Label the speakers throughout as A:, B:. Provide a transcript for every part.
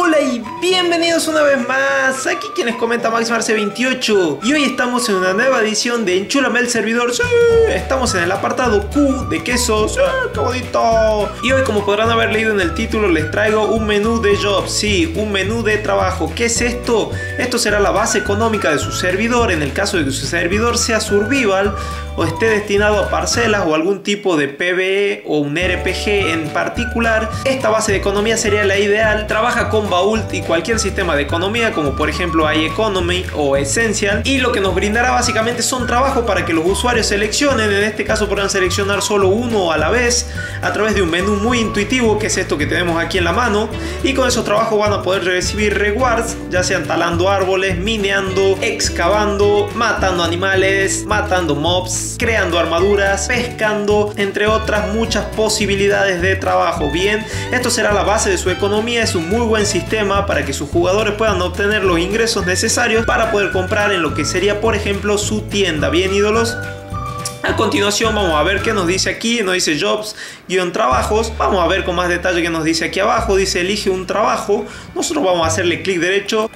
A: Hola y bienvenidos una vez más. Aquí quienes comenta MaxMarce28 y hoy estamos en una nueva edición de Enchúlame el servidor. ¡Sí! Estamos en el apartado Q de quesos. ¡Sí! ¡Qué bonito! Y hoy, como podrán haber leído en el título, les traigo un menú de jobs. Sí, un menú de trabajo. ¿Qué es esto? Esto será la base económica de su servidor en el caso de que su servidor sea survival o esté destinado a parcelas o algún tipo de PvE o un RPG en particular. Esta base de economía sería la ideal. Trabaja con Vault y cualquier sistema de economía como por ejemplo iEconomy o Essential, y lo que nos brindará básicamente son trabajos para que los usuarios seleccionen. En este caso podrán seleccionar solo uno a la vez a través de un menú muy intuitivo, que es esto que tenemos aquí en la mano, y con esos trabajos van a poder recibir rewards, ya sean talando árboles, mineando, excavando, matando animales, matando mobs, creando armaduras, pescando, entre otras muchas posibilidades de trabajo. Bien, esto será la base de su economía. Es un muy buen sistema para que sus jugadores puedan obtener los ingresos necesarios para poder comprar en lo que sería por ejemplo su tienda. Bien, ídolos, a continuación vamos a ver qué nos dice aquí. Nos dice jobs-trabajos. Vamos a ver con más detalle qué nos dice aquí abajo. Dice elige un trabajo. Nosotros vamos a hacerle clic derecho.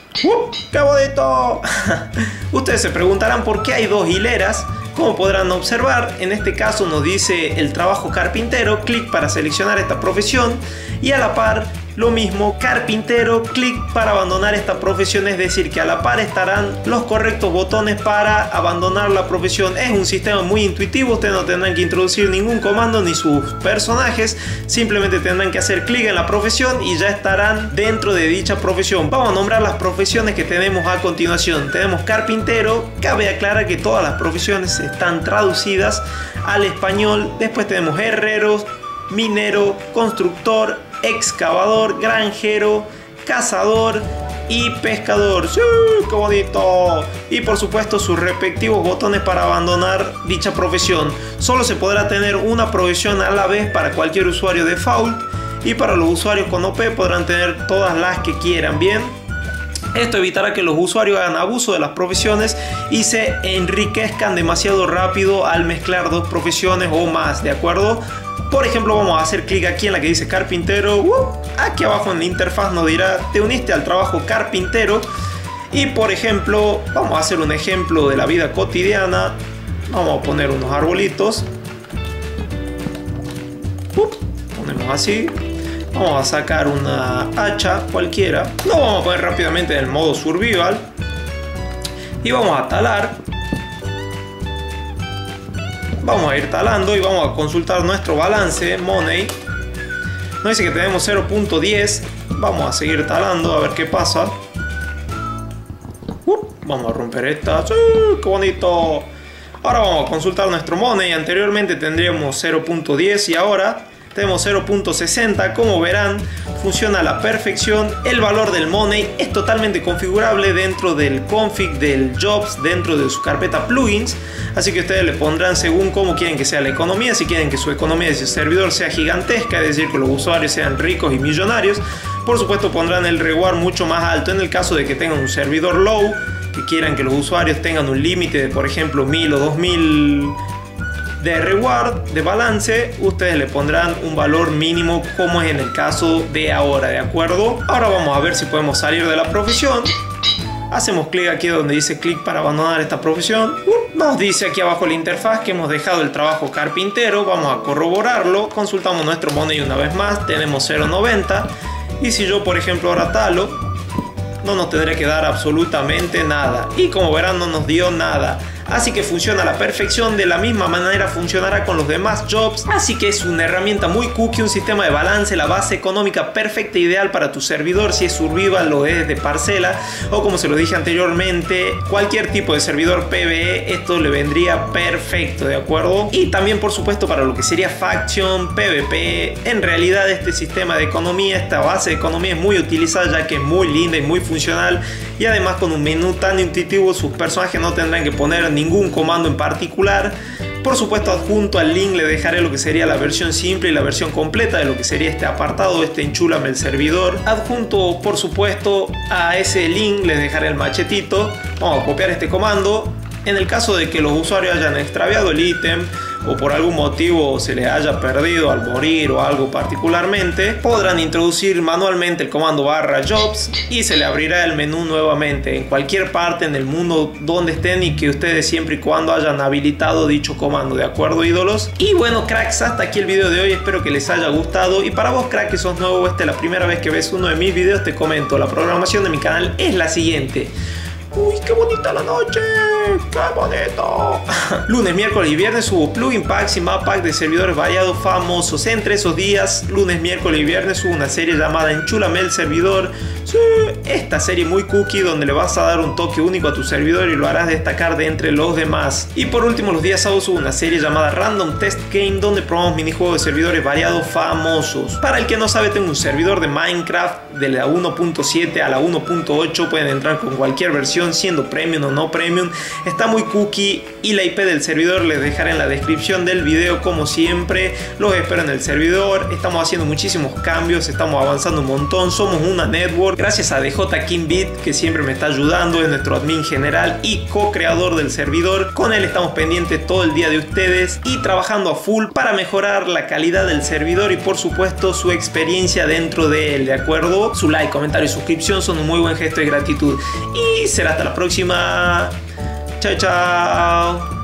A: ¡Qué bonito! Ustedes se preguntarán por qué hay dos hileras. Como podrán observar, en este caso nos dice el trabajo carpintero, clic para seleccionar esta profesión, y a la par lo mismo, carpintero, clic para abandonar esta profesión. Es decir, que a la par estarán los correctos botones para abandonar la profesión. Es un sistema muy intuitivo. Ustedes no tendrán que introducir ningún comando ni sus personajes, simplemente tendrán que hacer clic en la profesión y ya estarán dentro de dicha profesión. Vamos a nombrar las profesiones que tenemos a continuación. Tenemos carpintero. Cabe aclarar que todas las profesiones están traducidas al español. Después tenemos herrero, minero, constructor, excavador, granjero, cazador y pescador. ¡Sí! ¡Qué bonito! Y por supuesto sus respectivos botones para abandonar dicha profesión. Solo se podrá tener una profesión a la vez para cualquier usuario de Vault, y para los usuarios con OP podrán tener todas las que quieran. Bien, esto evitará que los usuarios hagan abuso de las profesiones y se enriquezcan demasiado rápido al mezclar dos profesiones o más, ¿de acuerdo? Por ejemplo, vamos a hacer clic aquí en la que dice carpintero. Aquí abajo en la interfaz nos dirá te uniste al trabajo carpintero. Y por ejemplo, vamos a hacer un ejemplo de la vida cotidiana. Vamos a poner unos arbolitos. Ponemos así. Vamos a sacar una hacha cualquiera. Lo vamos a poner rápidamente en el modo survival. Y vamos a talar. Vamos a ir talando y vamos a consultar nuestro balance money. Nos dice que tenemos 0.10. Vamos a seguir talando a ver qué pasa. Vamos a romper esta. ¡Sí! ¡Qué bonito! Ahora vamos a consultar nuestro money. Anteriormente tendríamos 0.10 y ahora tenemos 0.60. Como verán, funciona a la perfección. El valor del money es totalmente configurable dentro del config del jobs, dentro de su carpeta plugins. Así que ustedes le pondrán según cómo quieren que sea la economía. Si quieren que su economía de su servidor sea gigantesca, es decir, que los usuarios sean ricos y millonarios, por supuesto pondrán el reward mucho más alto. En el caso de que tengan un servidor low, que quieran que los usuarios tengan un límite de por ejemplo 1000 o 2000 de reward, de balance, ustedes le pondrán un valor mínimo como es en el caso de ahora, ¿de acuerdo? Ahora vamos a ver si podemos salir de la profesión. Hacemos clic aquí donde dice clic para abandonar esta profesión. Nos dice aquí abajo la interfaz que hemos dejado el trabajo carpintero. Vamos a corroborarlo. Consultamos nuestro money una vez más. Tenemos 0.90. Y si yo por ejemplo ahora talo, no nos tendré que dar absolutamente nada. Y como verán, no nos dio nada. Así que funciona a la perfección. De la misma manera funcionará con los demás jobs. Así que es una herramienta muy cookie, un sistema de balance, la base económica perfecta, ideal para tu servidor. Si es survival, lo es de parcela, o como se lo dije anteriormente, cualquier tipo de servidor PvE, esto le vendría perfecto, ¿de acuerdo? Y también por supuesto para lo que sería faction, PvP. En realidad este sistema de economía, esta base de economía es muy utilizada, ya que es muy linda y muy funcional. Y además con un menú tan intuitivo, sus personajes no tendrán que poner ningún comando en particular. Por supuesto, adjunto al link le dejaré lo que sería la versión simple y la versión completa de lo que sería este apartado, este Enchúlame el servidor. Adjunto, por supuesto, a ese link les dejaré el machetito. Vamos a copiar este comando. En el caso de que los usuarios hayan extraviado el ítem o por algún motivo se les haya perdido al morir o algo particularmente, podrán introducir manualmente el comando /jobs y se le abrirá el menú nuevamente en cualquier parte en el mundo donde estén y que ustedes siempre y cuando hayan habilitado dicho comando, ¿de acuerdo, ídolos? Y bueno, cracks, hasta aquí el video de hoy, espero que les haya gustado. Y para vos, crack, que sos nuevo, esta es la primera vez que ves uno de mis videos, te comento, la programación de mi canal es la siguiente. ¡Uy, qué bonita la noche! ¡Qué bonito! Lunes, miércoles y viernes subo plugin packs y map pack de servidores variados famosos. Entre esos días, lunes, miércoles y viernes subo una serie llamada Enchúlame el servidor. Sí, esta serie muy cookie donde le vas a dar un toque único a tu servidor y lo harás destacar de entre los demás. Y por último, los días sábados subo una serie llamada Random Test Game donde probamos minijuegos de servidores variados famosos. Para el que no sabe, tengo un servidor de Minecraft de la 1.7 a la 1.8. Pueden entrar con cualquier versión, siendo premium o no premium. Está muy cookie y la IP del servidor les dejaré en la descripción del video. Como siempre, los espero en el servidor. Estamos haciendo muchísimos cambios, estamos avanzando un montón, somos una network. Gracias a DJ Kingbit, que siempre me está ayudando, es nuestro admin general y co-creador del servidor. Con él estamos pendientes todo el día de ustedes y trabajando a full para mejorar la calidad del servidor y por supuesto su experiencia dentro de él, ¿de acuerdo? Su like, comentario y suscripción son un muy buen gesto de gratitud. Y será hasta la próxima. Chao, chao.